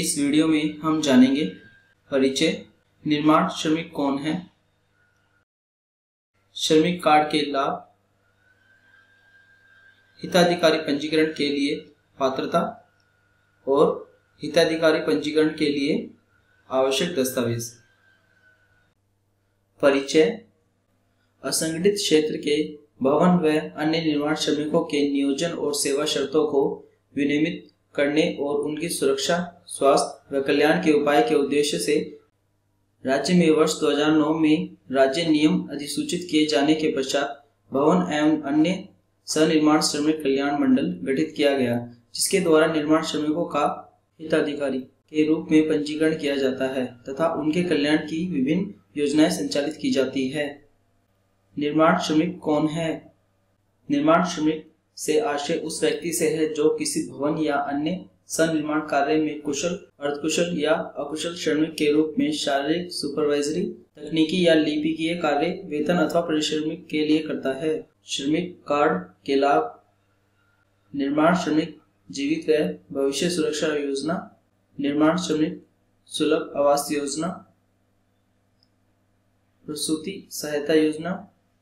इस वीडियो में हम जानेंगे परिचय, निर्माण श्रमिक कौन है, श्रमिक कार्ड के लाभ, हिताधिकारी पंजीकरण के लिए पात्रता और हिताधिकारी पंजीकरण के लिए आवश्यक दस्तावेज। परिचय। असंगठित क्षेत्र के भवन व अन्य निर्माण श्रमिकों के नियोजन और सेवा शर्तों को विनियमित करने और उनकी सुरक्षा, स्वास्थ्य व कल्याण के उपाय के उद्देश्य से राज्य में वर्ष 2009 में राज्य नियम अधिसूचित किए जाने के पश्चात भवन एवं अन्य सनिर्माण श्रमिक कल्याण मंडल गठित किया गया, जिसके द्वारा निर्माण श्रमिकों का हिताधिकारी के रूप में पंजीकरण किया जाता है तथा उनके कल्याण की विभिन्न योजनाएं संचालित की जाती है। निर्माण श्रमिक कौन है? निर्माण श्रमिक से आशय उस व्यक्ति से है जो किसी भवन या अन्य सनिर्माण कार्य में कुशल, अर्धकुशल या अकुशल श्रमिक के रूप में शारीरिक, सुपरवाइजरी, तकनीकी या लिपिकीय कार्य वेतन अथवा परिश्रमिक के लिए करता है। श्रमिक कार्ड के लाभ। निर्माण श्रमिक जीवित व भविष्य सुरक्षा योजना, निर्माण श्रमिक सुलभ आवास योजना, प्रसूति सहायता योजना,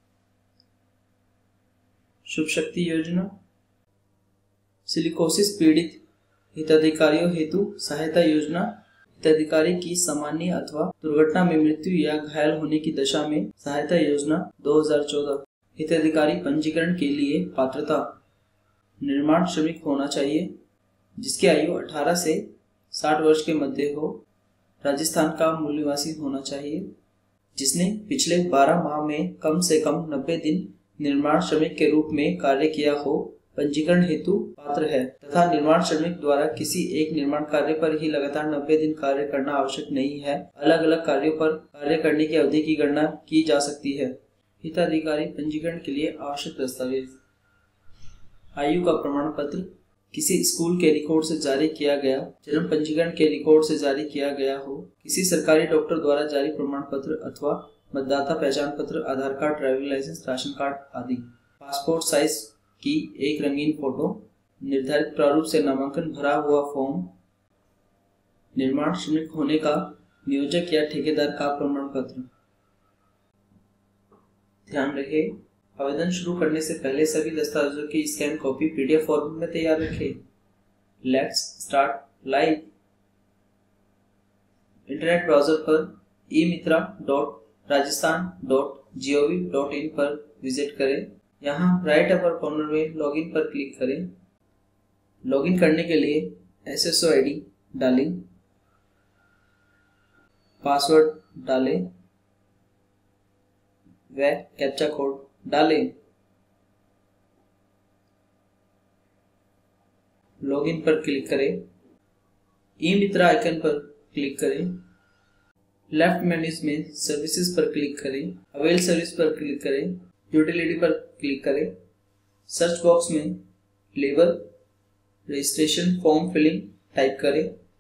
शुभ शक्ति योजना, सिलिकोसिस पीड़ित हिताधिकारियों हेतु सहायता योजना, हिताधिकारी की सामान्य अथवा दुर्घटना में मृत्यु या घायल होने की दशा में सहायता योजना 2014। हिताधिकारी पंजीकरण के लिए पात्रता। निर्माण श्रमिक होना चाहिए जिसकी आयु 18 से 60 वर्ष के मध्य हो, राजस्थान का मूल निवासी होना चाहिए, जिसने पिछले 12 माह में कम से कम 90 दिन निर्माण श्रमिक के रूप में कार्य किया हो, पंजीकरण हेतु पात्र है तथा निर्माण श्रमिक द्वारा किसी एक निर्माण कार्य पर ही लगातार 90 दिन कार्य करना आवश्यक नहीं है। अलग अलग कार्यों पर कार्य करने की अवधि की गणना की जा सकती है। हिताधिकारी पंजीकरण के लिए आवश्यक दस्तावेज। आयु का प्रमाण पत्र किसी स्कूल के रिकॉर्ड से जारी किया गया, जन्म पंजीकरण के रिकॉर्ड से जारी किया गया हो, किसी सरकारी डॉक्टर द्वारा जारी प्रमाण पत्र अथवा मतदाता पहचान पत्र, Aadhaar card, driving licence, ration card आदि। पासपोर्ट साइज की एक रंगीन फोटो, निर्धारित प्रारूप से नामांकन भरा हुआ फॉर्म, निर्माण श्रमिक होने का नियोजक या ठेकेदार का प्रमाण पत्र। ध्यान रहे, आवेदन शुरू करने से पहले सभी दस्तावेजों की स्कैन कॉपी PDF फॉर्मेट में तैयार रखें। Let's start live. Internet browser पर emitra.rajasthan.gov.in पर विजिट करें। यहाँ राइट अपर कॉर्नर में लॉगिन पर क्लिक करें। लॉगिन करने के लिए SSO ID डालें, पासवर्ड डालें व कैप्चा कोड डालें। लॉगिन पर क्लिक करें। ई-मित्रा आइकन पर क्लिक करें। लेफ्ट मेन्यूज में सर्विसेज पर क्लिक करें। अवेल सर्विस पर क्लिक करें। यूटिलिटी पर क्लिक करें। सर्च बॉक्स में labour registration form filling type करें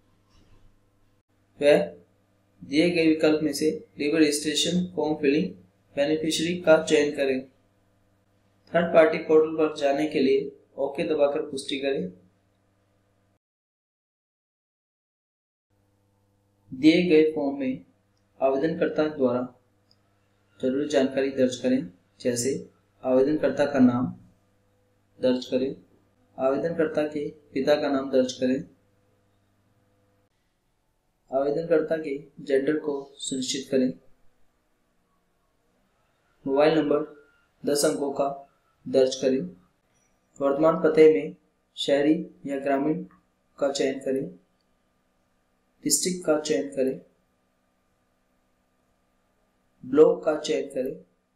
व दिए गए विकल्प में से labour registration form filling beneficiary का चयन करें। थर्ड पार्टी पोर्टल पर जाने के लिए ओके दबाकर पुष्टि करें। दिए गए फॉर्म में आवेदनकर्ता द्वारा जरूरी जानकारी दर्ज करें, जैसे आवेदनकर्ता का नाम दर्ज करें, आवेदनकर्ता के पिता का नाम दर्ज करें, आवेदनकर्ता के जेंडर को सुनिश्चित करें, मोबाइल नंबर 10 अंकों का दर्ज करें, वर्तमान पते में शहरी या ग्रामीण का चयन करें, डिस्ट्रिक्ट का चयन करें, ब्लॉक का चयन करें,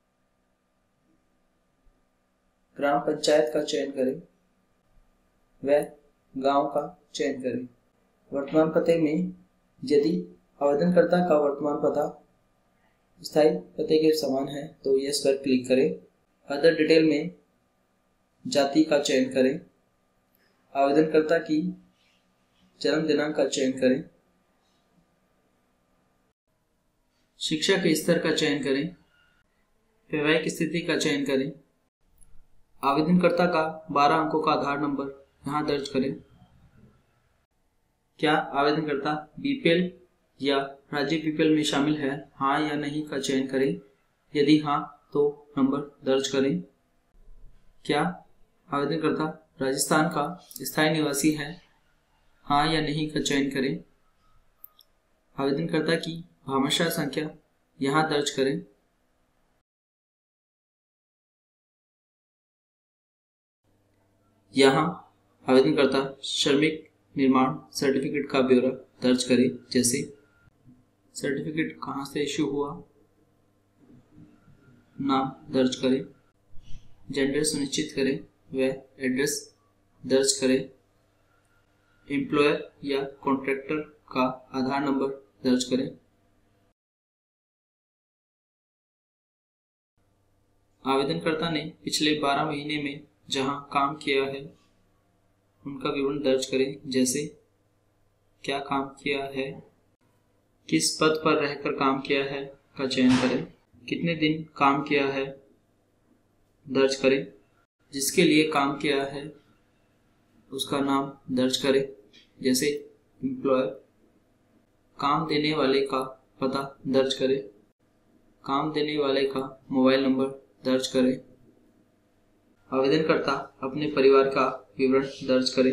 ग्राम पंचायत का चयन करें व गांव का चयन करें। वर्तमान पते में यदि आवेदनकर्ता का वर्तमान पता स्थायी पते के समान है तो यस पर क्लिक करें। अदर डिटेल में जाति का चयन करें, आवेदनकर्ता की जन्म दिनांक का चयन करें, शिक्षा के स्तर का चयन करें, वैवाहिक स्थिति का चयन करें, आवेदनकर्ता का 12 अंकों का आधार नंबर यहाँ दर्ज करें। क्या आवेदनकर्ता बीपीएल या राज्य बीपीएल में शामिल है, हाँ या नहीं का चयन करें। यदि हाँ तो नंबर दर्ज करें। क्या आवेदनकर्ता राजस्थान का स्थायी निवासी है, हाँ या नहीं का चयन करें। आवेदनकर्ता की भामाशाह संख्या यहाँ दर्ज करें। यहाँ आवेदनकर्ता श्रमिक निर्माण सर्टिफिकेट का ब्यौरा दर्ज करें, जैसे सर्टिफिकेट कहाँ से इश्यू हुआ, नाम दर्ज करें, जेंडर सुनिश्चित करें व एड्रेस दर्ज करें। एम्प्लॉयर या कॉन्ट्रैक्टर का आधार नंबर दर्ज करें। आवेदनकर्ता ने पिछले 12 महीने में जहां काम किया है उनका विवरण दर्ज करें, जैसे क्या काम किया है, किस पद पर रहकर काम किया है का चयन करें, कितने दिन काम किया है दर्ज करें, जिसके लिए काम किया है उसका नाम दर्ज करें, जैसे एम्प्लॉयर। काम देने वाले का पता दर्ज करें, काम देने वाले का मोबाइल नंबर दर्ज करें। आवेदनकर्ता अपने परिवार का विवरण दर्ज करें,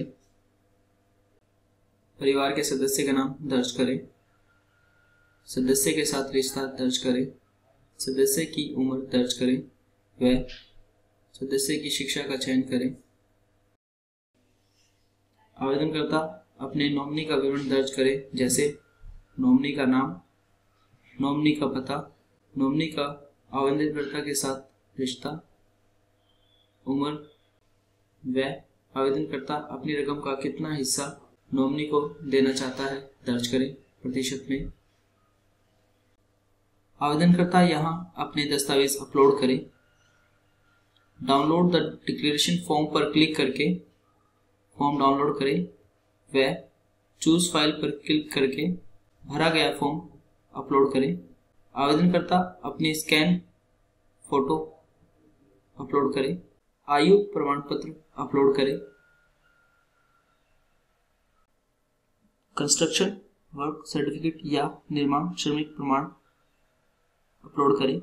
परिवार के सदस्य का नाम दर्ज करें, सदस्य के साथ रिश्ता दर्ज करें, सदस्य की उम्र दर्ज करें व सदस्य की शिक्षा का चयन करें। आवेदनकर्ता अपने नॉमिनी का विवरण दर्ज करें, जैसे नॉमिनी का नाम, नॉमिनी का पता, नॉमिनी का आवेदनकर्ता के साथ रिश्ता, उम्र व आवेदनकर्ता अपनी रकम का कितना हिस्सा नॉमिनी को देना चाहता है दर्ज करें प्रतिशत में। आवेदनकर्ता यहाँ अपने दस्तावेज अपलोड करें। डाउनलोड द डिक्लेरेशन फॉर्म पर क्लिक करके फॉर्म डाउनलोड करें व चूज फाइल पर क्लिक करके भरा गया फॉर्म अपलोड करें। आवेदनकर्ता अपनी स्कैन फोटो अपलोड करें। आयु प्रमाण पत्र अपलोड करें। कंस्ट्रक्शन वर्क सर्टिफिकेट या निर्माण श्रमिक प्रमाण अपलोड करें।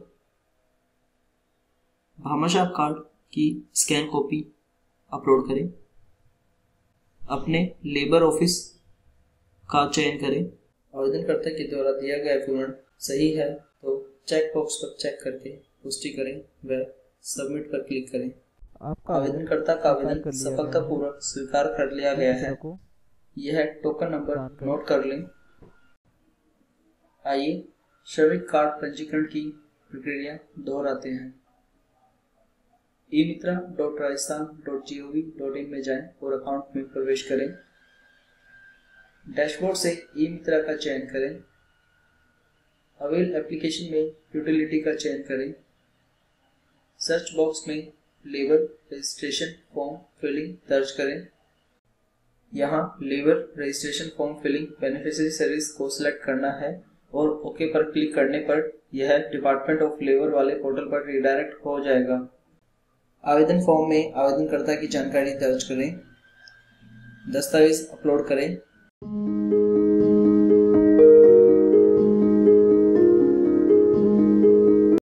भामाशाह कार्ड की स्कैन कॉपी अपलोड करें। अपने लेबर ऑफिस का चयन करें। आवेदनकर्ता के द्वारा दिया गया विवरण सही है तो चेक बॉक्स पर चेक करके पुष्टि करें व सबमिट पर क्लिक करें। आपका आवेदनकर्ता का आवेदन सफलतापूर्वक स्वीकार कर लिया गया है। यह टोकन नंबर नोट कर लें। आइए श्रमिक कार्ड पंजीकरण की प्रक्रिया दोहराते हैं। e-mitra.rajasthan.gov.in में जाएं और अकाउंट में प्रवेश करें। डैशबोर्ड से ई-मित्रा का चयन करें। अवेल एप्लीकेशन में यूटिलिटी का चयन करें। सर्च बॉक्स में लेबर रजिस्ट्रेशन फॉर्म फिलिंग दर्ज करें। यहाँ labour registration form filling beneficiary service को सिलेक्ट करना है और ओके पर क्लिक करने पर यह डिपार्टमेंट ऑफ लेबर वाले पोर्टल पर रिडायरेक्ट हो जाएगा। आवेदन फॉर्म में आवेदनकर्ता की जानकारी दर्ज करें। दस्तावेज अपलोड करें।